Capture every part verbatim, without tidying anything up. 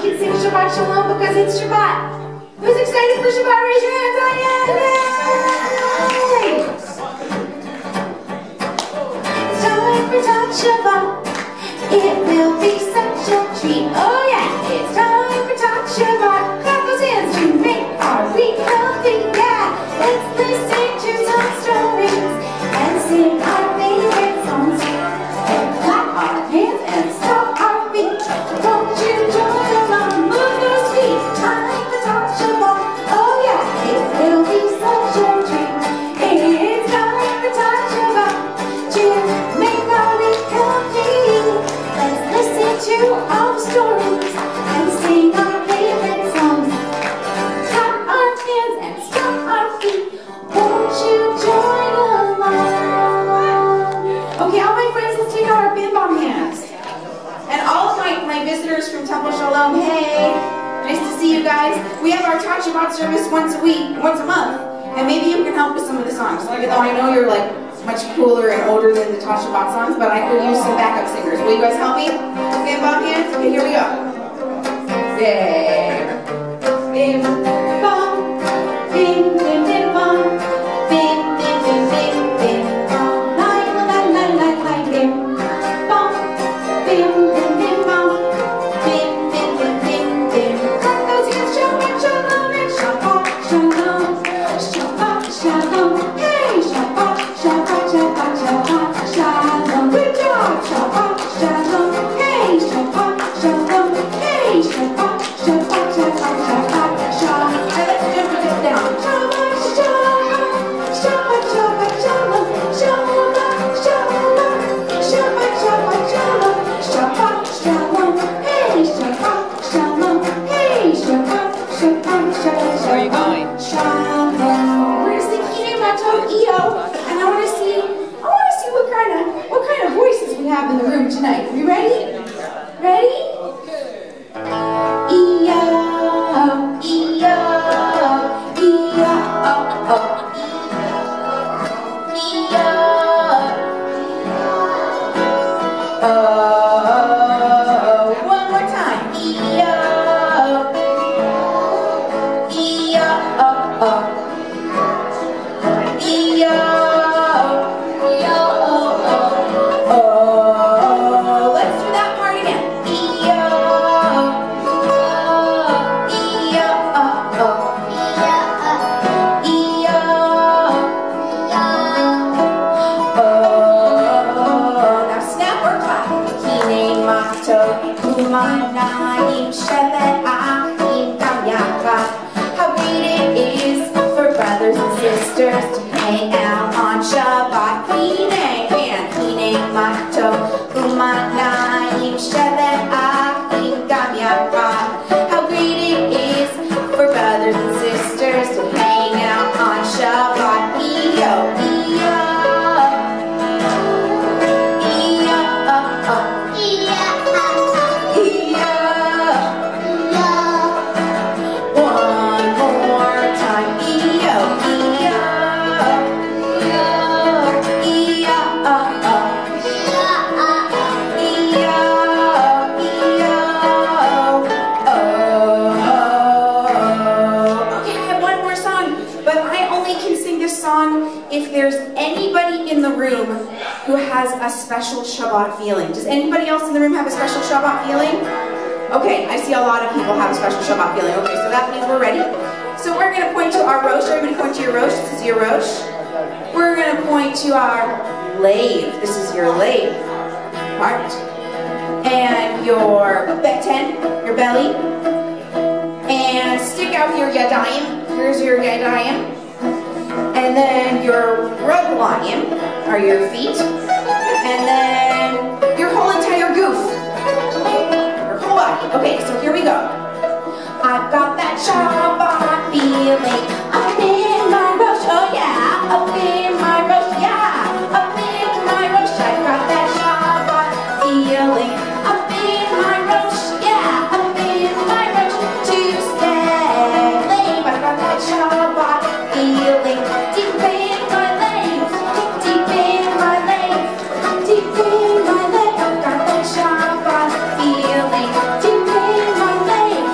can sing Shabbat Shalom because it's Shabbat. Who's excited for Shabbat? Raise your hands on it. Yay! It's time for Talk Shabbat. It will be such a treat. Oh yeah, it's time for Talk Shabbat. Clap those hands to make our week healthy. Yeah, let's listen to some stories and sing our favorite songs. And clap our hands and stomp our feet. Won't you join along? Move those feet. Time for Talk Shabbat. Oh yeah, it will be such a treat. It's time for Talk Shabbat to make our week healthy. Let's listen to our stories and sing our favorite songs. Clap our hands and stomp our feet. Won't you join along? Okay, all my friends, let's take out our bim bom hands. And all of my, my visitors from Temple Shalom, hey, nice to see you guys. We have our Talk Shabbat service once a week, once a month, and maybe you can help with some of the songs. Even though I know you're like much cooler and older than the Talk Shabbat songs, but I could use some backup singers. Will you guys help me? Bim bom hands? Okay, here we go. Yay! Bim bom, bim bim bim bom, bim bim bim bim bim bom, la la la la la la bim bom, bim bim bim bom, bim bim bim bim bim. Clap those hands, Shabbat Shalom and Shabbat Shalom, Shabbat Shalom, hey, Shabbat Shabbat Shabbat Shabbat Shalom. Good job, Shabbat Shalom, hey, Shabbat Shalom, hey, Shabbat Shabbat Shabbat Shabbat Shalom. And let's jump it down. Shabbat Shalom, Shabbat Shabbat Shalom, Shabbat Shalom, Shabbat Shabbat Shalom, Shabbat Shalom, hey, Shabbat Shalom, hey, Shabbat Shabbat Shabbat. Where are you going? Shalom. We're gonna sing Kidei Matov Eo, and I want to see, I want to see what kind of, what kind of voices we have in the room tonight. You ready? Ready? Eo, Eo, Eo, oh, oh. Eo, oh, one more time. Eo, Eo, oh, oh. Eo, Eo, oh, oh, oh. Let's do that part again. Eo, Eo, oh, oh. Eo, oh. Now snap or clap. Kidei Matov Umanayim Shevet Achim Gam Yachad. How great it is for brothers and sisters to hang out on Shabbat. Kidei and Kidei Matov Umanayim Shevet Achim Gam Yachad. How great it is for brothers and sisters to hang out on Shabbat. Eo, Eo, Eo, oh, oh. One more time. Eo, Eo, Eo, Eo, oh, oh. Eo, Eo, oh. Okay, I have one more song, but I only can sing this song if there's anybody in the room who has a special Shabbat feeling. Does anybody else in the room have a special Shabbat feeling? Okay, I see a lot of people have a special Shabbat feeling. Okay, so that means we're ready. So we're going to point to our Rosh. Everybody point to your Rosh. This is your Rosh. We're going to point to our Lave. This is your Lave part. And your Beten, your belly. And stick out your Yadayim. Here's your Yadayim. And then your Raglayim are your feet. And then your whole entire goof. Your whole body. Okay, so here we go. I've got that Shabbat feeling up in my Rosh. Oh yeah, up in my Rosh. Yeah, up in my Rosh. I've got that Shabbat feeling up in my Rosh. Yeah, up in my Rosh. To stay lame. I've got that Shabbat feeling deep in my legs, deep in my legs, deep in my legs. I've got that Shabbat feeling deep in my legs.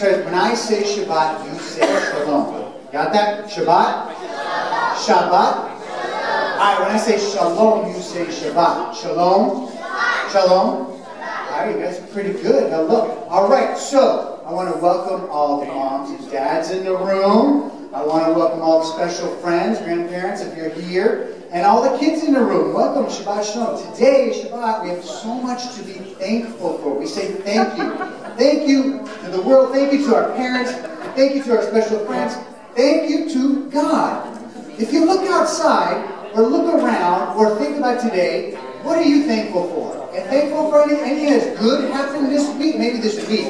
try to, when I say Shabbat, you say Shalom. Got that? Shabbat? Shabbat? All right, when I say Shalom, you say Shabbat. Shalom? Shalom? All right, you guys are pretty good. Now look. All right, so I want to welcome all the moms and dads in the room. I want to welcome all the special friends, grandparents, if you're here, and all the kids in the room. Welcome, Shabbat Shalom. Today, Shabbat, we have so much to be thankful for. We say thank you. Thank you to the world. Thank you to our parents. Thank you to our special friends. Thank you to God. If you look outside, or look around, or think about today, what are you thankful for? And thankful for any, anything that's good happened this week? Maybe this week.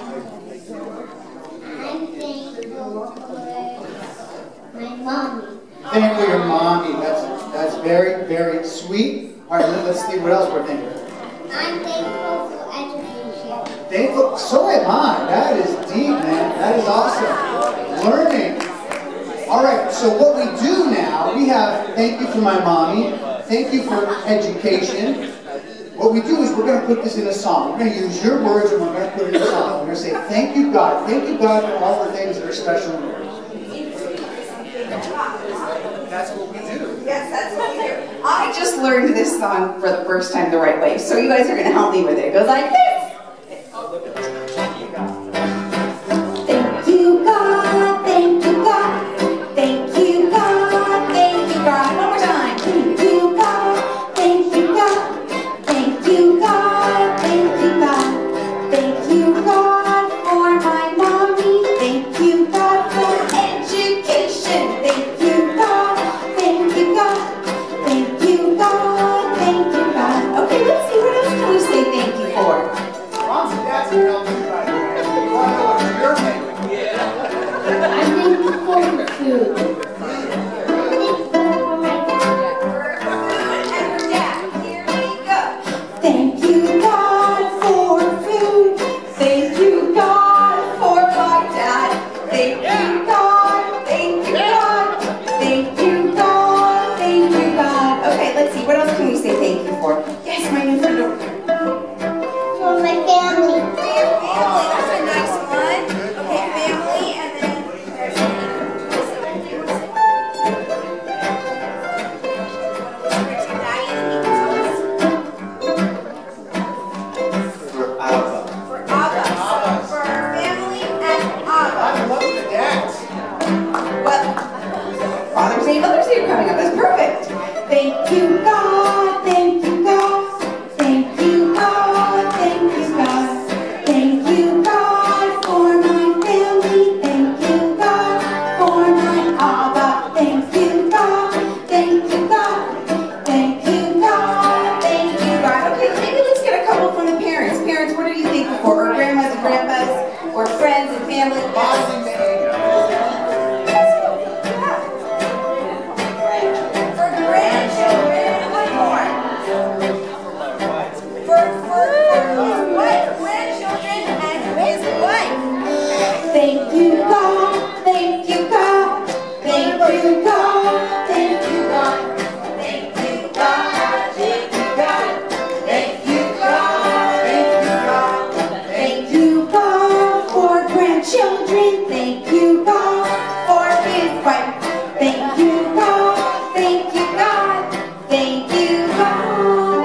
I'm thankful for my mommy. Thankful for your mommy. That's that's very, very sweet. All right, let's see what else we're thankful for. I'm thankful for education. Thankful? So am I. That is deep, man. That is awesome. Learning. All right, so what we do now, we have thank you for my mommy, thank you for education. What we do is we're going to put this in a song. We're going to use your words and we're going to put it in a song. We're going to say thank you, God. Thank you, God, for all the things that are special in yours. That's what we do. Yes, that's what we do. I just learned this song for the first time the right way, so you guys are going to help me with it. It goes like this. Thank you, God. Thank you, God. Thank you, God. Thank you, God. Thank you, God. One more time. Thank you, God. Thank you, God. Thank you, God. Thank you, God. Thank you, God, for my mommy. Thank you, God, for education. Thank you, God. Thank you, God. Thank you, God. Thank you, God. Okay, let's see. What else can we say thank you for? Moms and dads can help me right here. You want to know what you're thankful? Yeah. I'm thankful for food. Thank you, God, for food. Thank you, God, for my dad. Thank you, God. Thank you, God. Thank you, God. Thank you, God. Okay, let's see. What else can we say thank you for? Yes, my new friend over here. For my family. Family, that's a nice one. Okay, family, and then there's For Abba. for Abba. So for our family and Abba. I love the dads. Well, Father's Day, Mother's Day are coming up. That's perfect. Thank you, God. Thank you, God. Thank you, God. Thank you, God. Thank you, God, for my family. Thank you, God, for my Abba. Thank you, God. Thank you, God. Thank you, God. Thank you, God. Okay, maybe let's get a couple from the parents. Parents, what are you thankful for? Or grandmas and grandpas? Or friends and family? Bossy man. For grandchildren, one more. For, for, for his wife, grandchildren, and his wife. Thank you, God. Thank you, God. Thank you, God. Thank you, God. Thank you, God. Thank you, God. Thank you, God. Thank you, God. Thank you, God, for grandchildren. Thank you, God, for his wife. Thank you, God. Thank you, God. Thank you, God.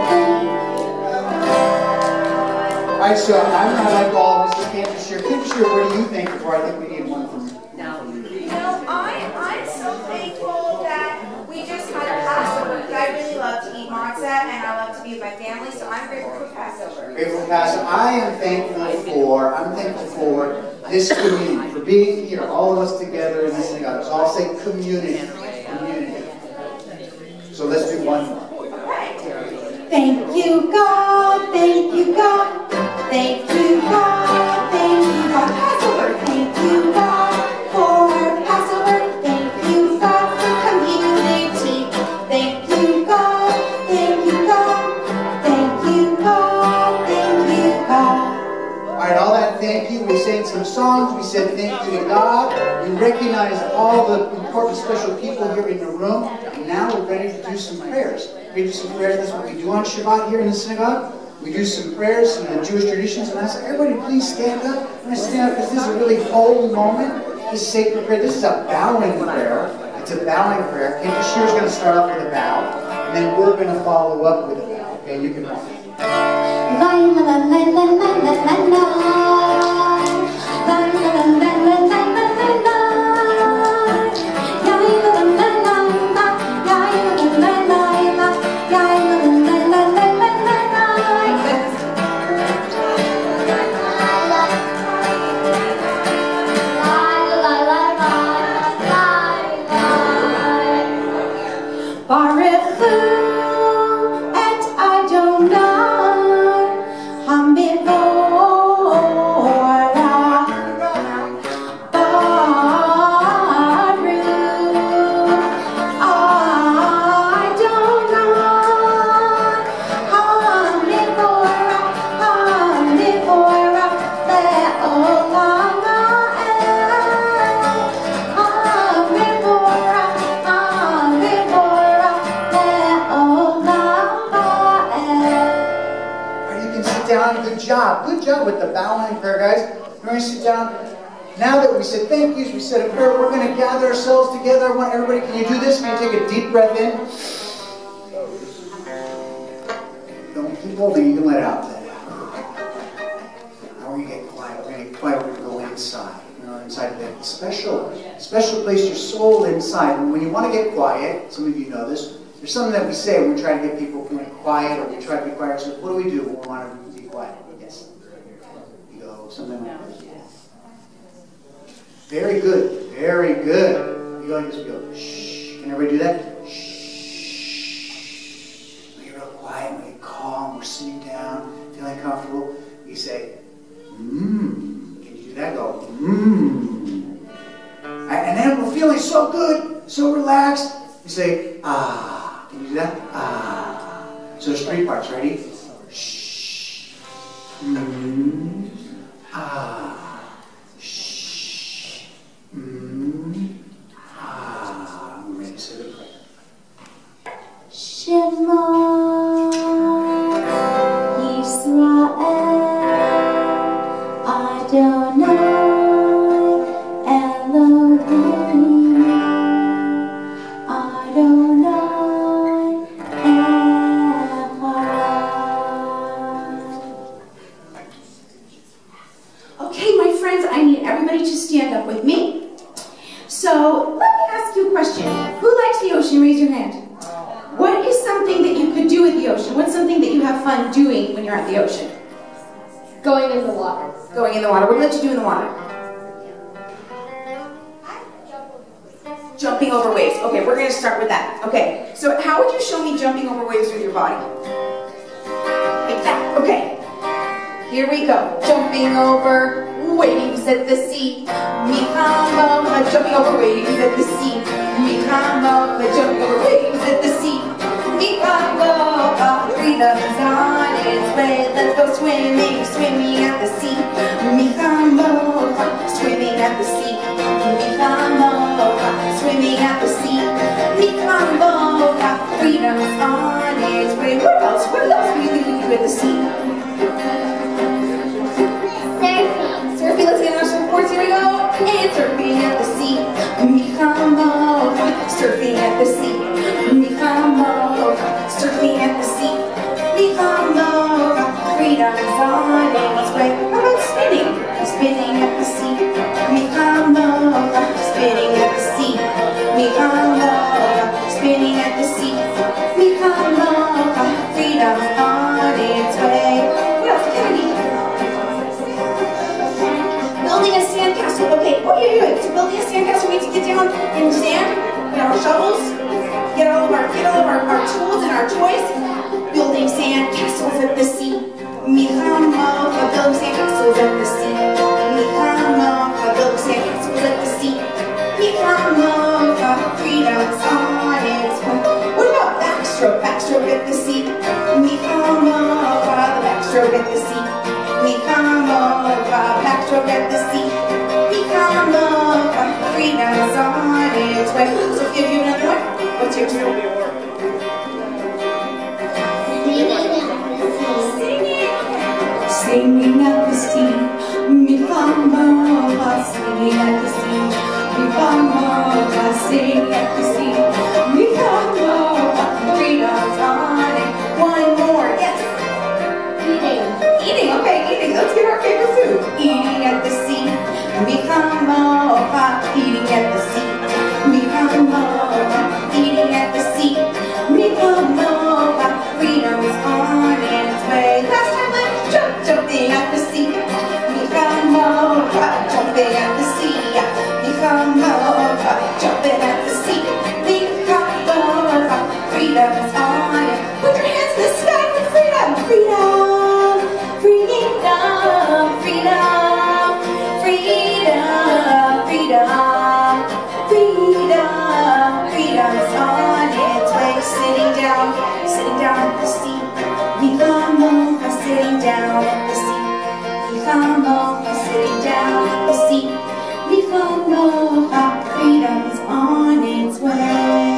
All right, so I'm not like all Missus Cantershire. Cantershire, what are you thankful for? I think we need one from you. You know, I, I'm so thankful that we just had a Passover because I really love to eat matzah and I love to be with my family, so I'm grateful for Passover. Grateful for Pastor. I am thankful for, I'm thankful for this community, for being here, all of us together in this synagogue. So I'll say community. Community. So let's do one more. Thank you, God. Thank you, God. Thank you, God. Thank you, God. Passover. Thank you, God, for Passover. Thank you, God, for community. Thank you, God. Thank you, God. Thank you, God. Thank you, God. All right, all that thank you. We sang some songs. We said thank you to God. We recognize all the important special people here in the room. And now we're ready to do some prayers. We're going to do some prayers. That's what we do on Shabbat here in the synagogue. we do some prayers in the Jewish traditions, and I said, everybody please stand up. I'm going to stand up because this is a really holy moment. This is sacred prayer. This is a bowing prayer. It's a bowing prayer. Kent Bashir is going to start off with a bow, and then we're going to follow up with a bow. Okay, you can walk. Good job with the bowing prayer, guys. We're going to sit down. Now that we said thank yous, we said a prayer, we're going to gather ourselves together. I want everybody, can you do this? Can you take a deep breath in? Don't keep holding, you can let it out. Let it out. Now we're going to get quiet. We're going to get quiet. We're going to go inside. You know, inside of that special, special place, your soul inside. And when you want to get quiet, some of you know this, there's something that we say when we try to get people quiet, or we try to be quiet. So what do we do when we want to be quiet? Yes. You go something like this. Very good. Very good. You go like this. You go, shh. Can everybody do that? Shh. When you're real quiet, when you're calm, we're sitting down, feeling comfortable. You say, mmm. Can you do that? Go, mmm. And then we're feeling so good, so relaxed. You say, ah. Can you do that? Ah. So there's three parts. Ready? Shh. Mm. Ah. Shh. Mm. Ah. I'm ready to say the prayer. Shema Yisrael Adonai Elohim Adonai Okay, my friends, I need everybody to stand up with me. So, let me ask you a question. Who likes the ocean? Raise your hand. What is something that you could do with the ocean? What's something that you have fun doing when you're at the ocean? Going in the water. Going in the water. What do you like to do in the water? Jumping over waves. Okay, we're going to start with that. Okay, so how would you show me jumping over waves with your body? Like that. Okay. Here we go. Jumping over waves at the sea. Mihama, jumping over waves at the sea. Mihama, jumping over waves at the sea. Mihama, freedom's on its way. Let's go swimming, swimming at the sea. Mihama, swimming at the sea. Mihama, swimming at the sea. Mihama, freedom's on its way. What else? What else do you think we do at the sea? Surfing, let's get on our surfboards, here we go. And surfing at the sea. Mihamo, surfing at the sea. Mihamo, surfing at the sea. Mihamo, freedom's on its way. How about spinning? Spinning at the sea. Mihamo, spinning at the sea. Mihamo, spinning at the sea. Mihamo, freedom's on its way. What else can we do? Building a sandcastle. Okay, oh yeah, yeah. So building a sandcastle, we need to get down in sand, get our shovels, get all of our, get all of our, our tools and our toys. Building sandcastles at the sea. Mihamo, building sandcastles at the sea. Mihamo, building sandcastles at the sea. Mihamo, freedom's on its way. What about backstroke? Backstroke at the sea. Mihamo, the backstroke at the sea. Mihamo, backstroke at the sea. Mihamo, freedom's on its way. So if you have another one, what's yours? Singing at the sea. Singing. Michamocha, sitting at the sea. Michamocha, freedom's on it. One more, yes. Eating. Eating, okay, eating. Let's get our favorite food. Eating at the sea. Michamocha, eating at the sea. Michamocha, eating at the sea. Michamocha, freedom is on its way. Last time, let's jump, jumping at the sea. Michamocha, jumping at the sea. Michamocha, jumping at the sea. Michamocha, freedom is on it. Put your hands in the sky for freedom. Freedom, freedom, freedom, freedom, freedom, freedom, freedom is on its way. Sitting down, sitting down at the sea. Michamocha, sitting down at the sea. Michamocha, sitting down at the sea. Michamocha, freedom is on its way.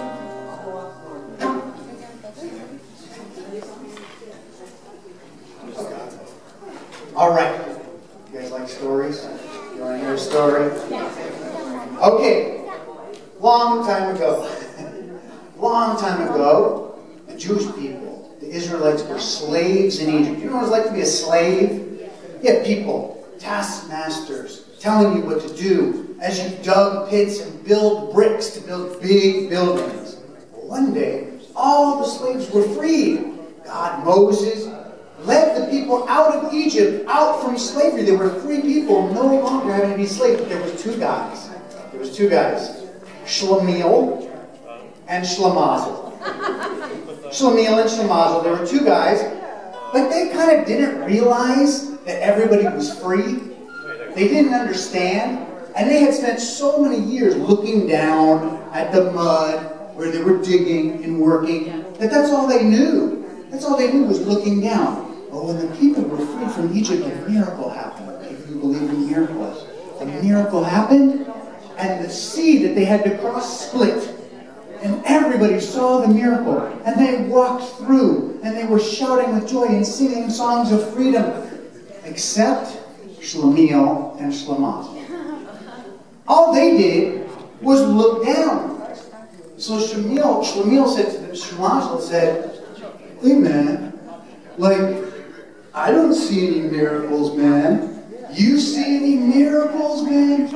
All right. You guys like stories? You want to hear a story? Okay. Long time ago, long time ago, the Jewish people, the Israelites, were slaves in Egypt. You know what it's like to be a slave? You had people, taskmasters, telling you what to do as you dug pits and built bricks to build big buildings. But one day, all the slaves were freed. God, Moses, led the people out of Egypt, out from slavery. They were free people, no longer having to be slaves. But there was two guys. There was two guys. Shlemiel and Shlemazel. Shlemiel and Shlemazel. There were two guys, but they kind of didn't realize that everybody was free. They didn't understand, and they had spent so many years looking down at the mud where they were digging and working, that that's all they knew. That's all they knew was looking down. But when the people were freed from Egypt, a miracle happened. If you believe in miracles, a miracle happened, and the sea that they had to cross split. And everybody saw the miracle, and they walked through, and they were shouting with joy and singing songs of freedom, except Shlemiel and Shlemazel. All they did was look down. So Shlemiel, Shlemiel said to the Shlemazel, said, "Hey man, like, I don't see any miracles, man. You see any miracles, man?"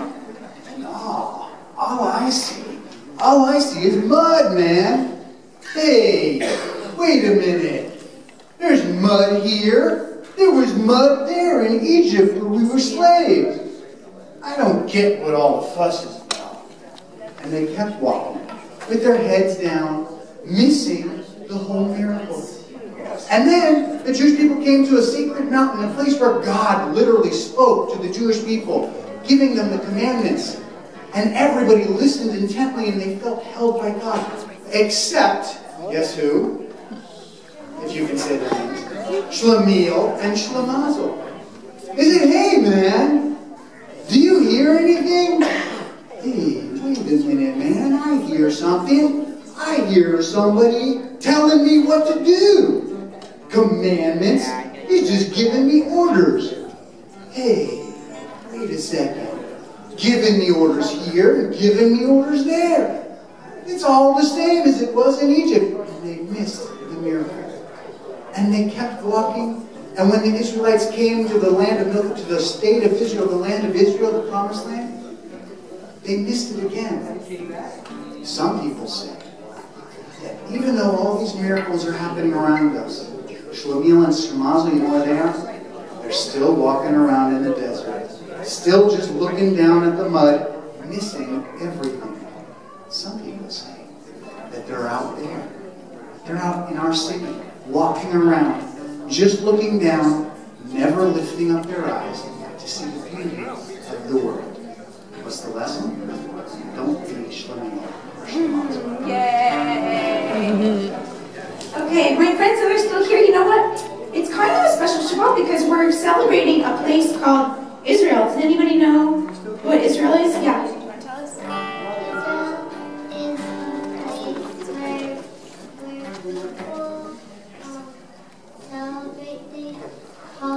"No, all I see, all I see is mud, man." "Hey, wait a minute. There's mud here. There was mud there in Egypt where we were slaves. I don't get what all the fuss is about." And they kept walking, with their heads down, missing the whole miracle. And then the Jewish people came to a secret mountain, a place where God literally spoke to the Jewish people, giving them the commandments. And everybody listened intently, and they felt held by God. Except, guess who? If you can say their names. Shlemiel and Shlemazel. They said, "Hey man, do you hear anything?" "Hey, wait a minute, man, I hear something. I hear somebody telling me what to do. Commandments. He's just giving me orders. Hey, wait a second. Giving me orders here and giving me orders there. It's all the same as it was in Egypt." And they missed the miracle. And they kept walking. And when the Israelites came to the land of milk, to the state of Israel, the land of Israel, the promised land, they missed it again. Some people say that even though all these miracles are happening around us, Shlemiel and Shlemazel, you know where they are? They're still walking around in the desert, still just looking down at the mud, missing everything. Some people say that they're out there. They're out in our city, walking around, just looking down, never lifting up their eyes to see the beauty of the world. What's the lesson? Don't be Shlemiel or Shlemazel. Yay! Okay, my friends that are still here, you know what? It's kind of a special Shabbat because we're celebrating a place called Israel. Does anybody know what Israel is? Yeah.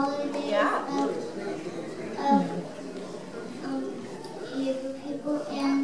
Of, of um, Hebrew people and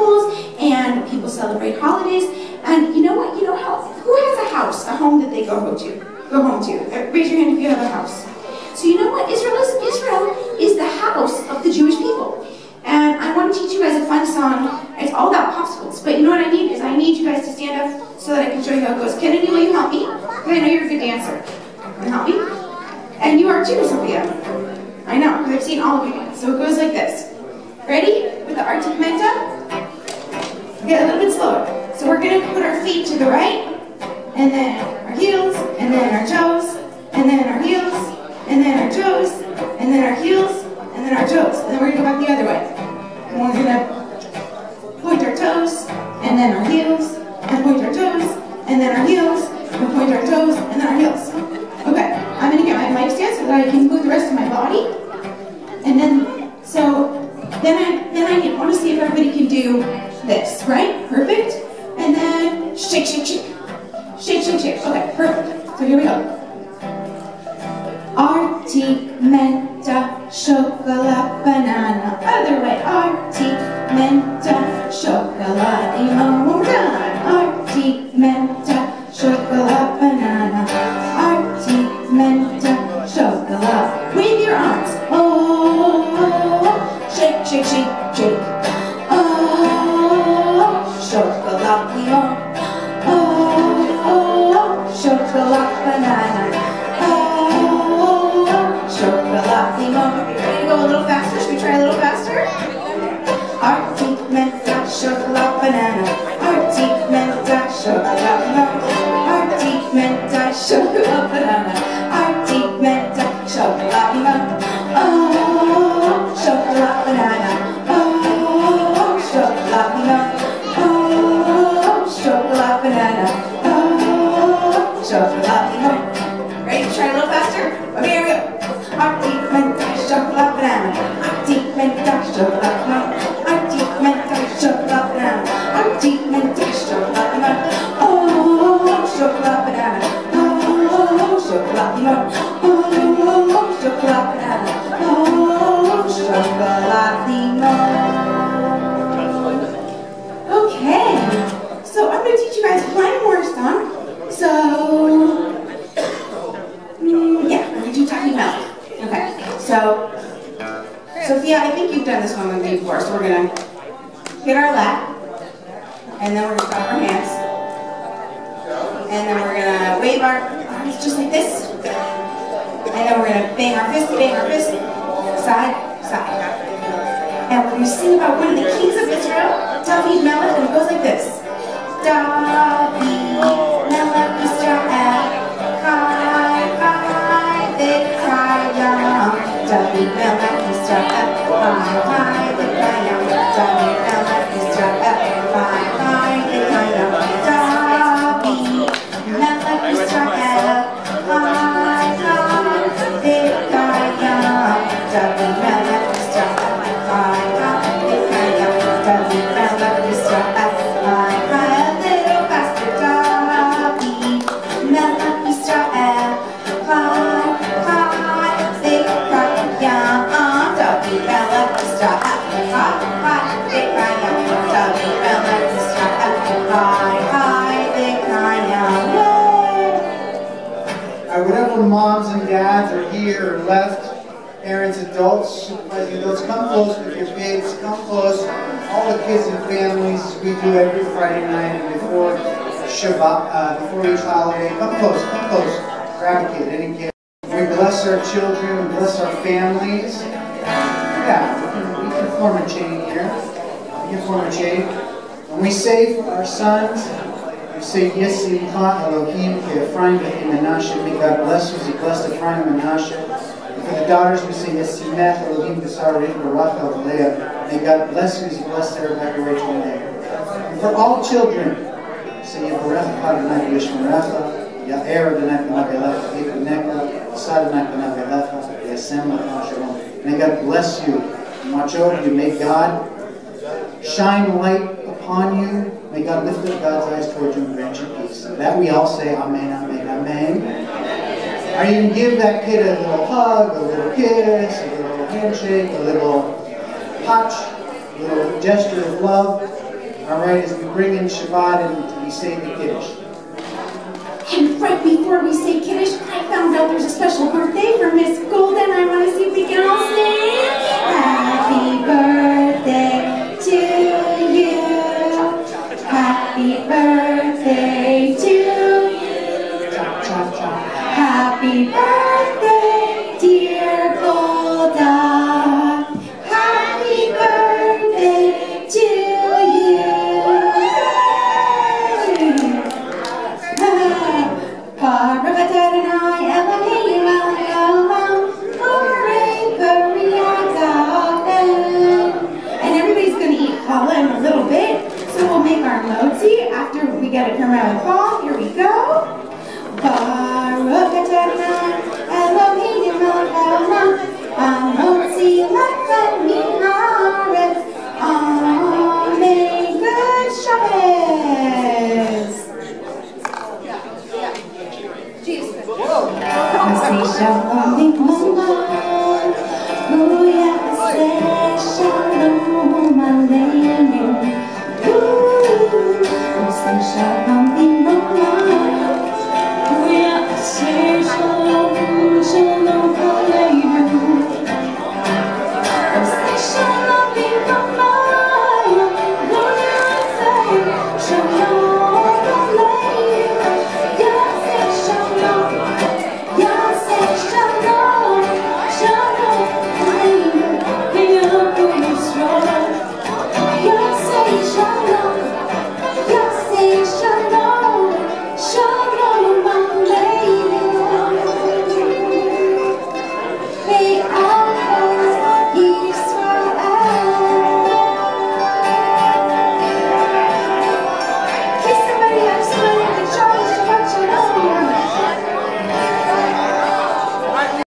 schools, and people celebrate holidays. And you know what? You know how? Who has a house, a home that they go home to? Go home to. Raise your hand if you have a house. So you know what? Israel is Israel is the house of the Jewish people. And I want to teach you guys a fun song. It's all about popsicles. But you know what I need is I need you guys to stand up so that I can show you how it goes. Kennedy, will you help me? Because I know you're a good dancer. Can you help me? And you are too, Sophia. I know, because I've seen all of you dance. So it goes like this. Ready? With the articumento? Okay, a little bit slower. So we're going to put our feet to the right, and then our heels, and then our toes, and then our heels, and then our toes, and then our heels, and then our toes. And then we're going to go back the other way. And we're going to point our toes, and then our heels, and point our toes, and then our heels, and point our toes, and then our heels. Okay, I'm going to get my mic stand so that I can move the rest of my body. And then, so, then I, then I want to see if everybody can do this, right? Perfect. And then, shake, shake, shake. Shake, shake, shake. Okay, perfect. So here we go. Artimenta, chocolate, banana. Other way. Artimenta, chocolate, one more time. Artimenta, chocolate, banana. Artimenta, chocolate. Wave your arms. Oh, shake, shake, shake, shake. Oh, chocolate, limon. Oh, chocolate, banana. Chocolate limon. Ready to go a little faster? Should we try a little faster? Artimenta, chocolate, banana. Artimenta, chocolate limon. Artimenta, chocolate, banana. Artimenta, chocolate limon. Oh, chocolate, banana. Oh, chocolate limon. Oh, chocolate, banana. Oh, chocolate limon. Ready to try a little faster? Okay, here we go. Artimenta, chocolate, banana. Artimenta, chocolate, limon. Artimenta, chocolate, banana. Artimenta, chocolate, limon. Oh, chocolate, banana. Oh, chocolate, limon. Oh, chocolate, banana. Oh, chocolate, limon. Okay, so I'm going to teach you guys one more song. So, mm, yeah, we're going to do Talking Milk. Okay, so, Sophia, I think you've done this one with me before, so we're going to hit our lap, and then we're going to clap our hands, and then we're going to wave our arms just like this, and then we're going to bang our fist, bang our fist, side, side. And we're going to sing about one of the kings of Israel, David Melech, and it goes like this. David Melech Israel, Chai, Chai, V'Kayam. David Melech Israel, Chai, Chai, V'Kayam. David Melech Israel, Chai, Chai, V'Kayam. David Melech Israel, Chai, Chai, V'Kayam. David Melech Israel, Chai, Chai, V'Kayam. David Melech Israel, Chai, Chai, a little faster. David Melech Israel, Chai, Chai, V'Kayam. David Melech Israel, Chai, Chai, V'Kayam. David Melech Israel, Chai, Chai, V'Kayam. All right, whatever moms and dads are here or left, parents, adults, supervising adults, come close with your kids, come close. All the kids and families, we do every Friday night and before Shabbat, uh, before each holiday. Come close, come close. Grab a kid, any kid. We bless our children, we bless our families. Yeah, we can, we can form a chain here. We can form a chain. When we say for our sons, we say, Yes, Simcha Elohim, Ephraim, and Menashe. May God bless you as He blessed Ephraim and Menashe. And for the daughters, we say, Yes, Simcha Elohim, Besarim, Barak, Leah. May God bless you as He blessed Rebecca, Rachel, and Leah. And for all children, we say, Yevarech Adonai Yishmerecha, Ya'er Adonai Panav Yehunecha, Yisad Adonai Panav Elecha, Yasem Lecha Shalom. May God bless you and watch over you. May God shine light upon you. May God lift up God's eyes towards you and grant you peace. That we all say, Amen, Amen, Amen. Or you can give that kid a little hug, a little kiss, a little handshake, a little touch, a little gesture of love. all right, as we bring in Shabbat and we say the Kiddush. And right before we say Kiddush, I found out there's a special birthday for Miss Golden. I want to see if we can all sing. Happy birthday to you. Happy birthday to you. Chop, chop, chop. Happy birthday, dear Golda. Happy birthday to you. Baruch Adonai Eloheinu melech haolam, borei peri hagafen. And everybody's going to eat challah in a little bit, so we'll make our motzi after we get it from around fall. Here we go. Baruch Adonai Eloheinu melech haolam, hamotzi lechem min haaretz. Amen. Good Shabbos. Say shalom limon, Booyah, say shalom aleinu. Say shalom limon, Booyah, say shalom, shalom aleinu. Say shalom limon, Booyah, say shalom.